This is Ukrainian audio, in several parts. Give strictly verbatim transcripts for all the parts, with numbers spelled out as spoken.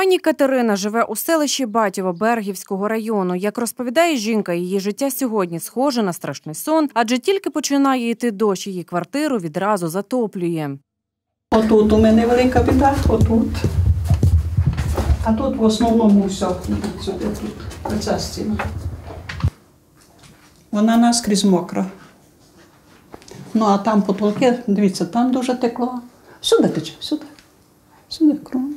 Пані Катерина живе у селищі Батьово Берегівського району. Як розповідає жінка, її життя сьогодні схоже на страшний сон, адже тільки починає йти дощ, її квартиру відразу затоплює. Отут у мене велика біда, отут. А тут в основному все, сюди, тут, оця стіна. Вона наскрізь мокра. Ну, а там потолки, дивіться, там дуже текло. Сюди тече, сюди. Сюди, кругом.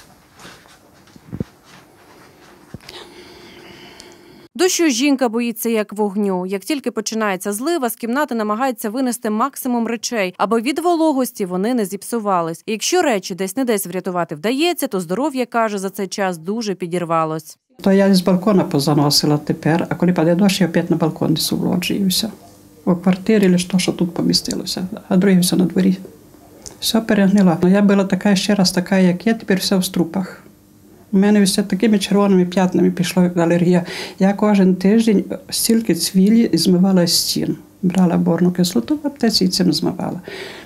Дощу жінка боїться як вогню. Як тільки починається злива, з кімнати намагається винести максимум речей, аби від вологості вони не зіпсувались. І якщо речі десь-не-десь врятувати вдається, то здоров'я, каже, за цей час дуже підірвалось. То я з балкона позаносила тепер, а коли паде дощ, я опять на балкон несу в лоджії і все. У квартирі лише те, що тут помістилося, а друге все на дворі. Все перегнила. Я була така ще раз така, як є, тепер все в струпах. У мене все такими червоними п'ятнами пішла алергія. Я кожен тиждень стільки цвілі змивала з стін. Брала борну кислоту в аптеці і цим змивала.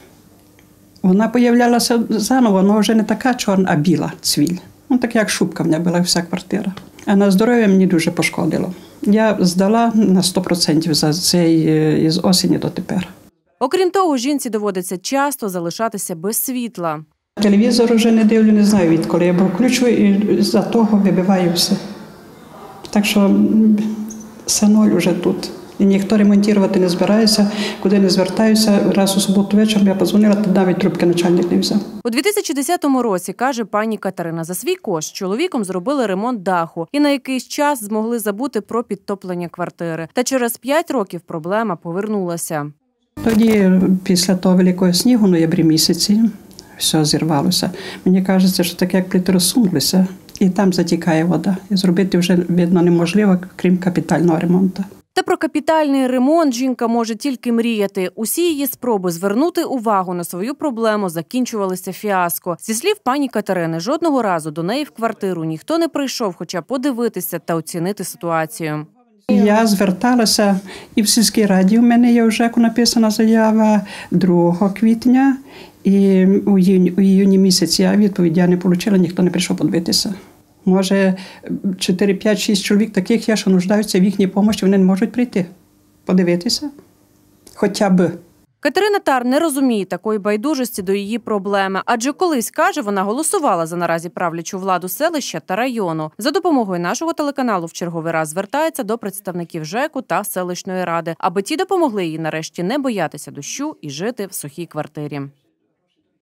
Вона появлялася заново, але вже не така чорна, а біла цвіль. Ну, так як шубка в мене була вся квартира. А на здоров'я мені дуже пошкодило. Я здала на сто відсотків за цей з осені до тепер. Окрім того, жінці доводиться часто залишатися без світла. Телевізор вже не дивлю, не знаю відколи. Я включу і за того вибиваю все. Так що все ноль вже тут. І ніхто ремонтувати не збирається, куди не звертаюся. Раз у суботу вечором я подзвонила, то навіть трубки начальник не взяв. У дві тисячі десятому році, каже пані Катерина, за свій кошт з чоловіком зробили ремонт даху і на якийсь час змогли забути про підтоплення квартири. Та через п'ять років проблема повернулася. Тоді, після того великого снігу, в ноябрі місяці, все зірвалося. Мені кажеться, що таке, як плити розсунулися, і там затікає вода. І зробити вже, видно, неможливо, крім капітального ремонту. Та про капітальний ремонт жінка може тільки мріяти. Усі її спроби звернути увагу на свою проблему закінчувалися фіаско. Зі слів пані Катерини, жодного разу до неї в квартиру ніхто не прийшов, хоча подивитися та оцінити ситуацію. Я зверталася і в сільській раді. У мене є вже написана заява другого квітня. І у іюні, у іюні місяці я відповідь я не отримала, ніхто не прийшов подивитися. Може, чотири, п'ять, шість чоловік таких є, що нуждаються в їхній допомозі, вони не можуть прийти, подивитися, хоча б. Катерина Тар не розуміє такої байдужості до її проблеми, адже колись, каже, вона голосувала за наразі правлячу владу селища та району. За допомогою нашого телеканалу в черговий раз звертається до представників ЖЕКу та селищної ради, аби ті допомогли їй нарешті не боятися дощу і жити в сухій квартирі.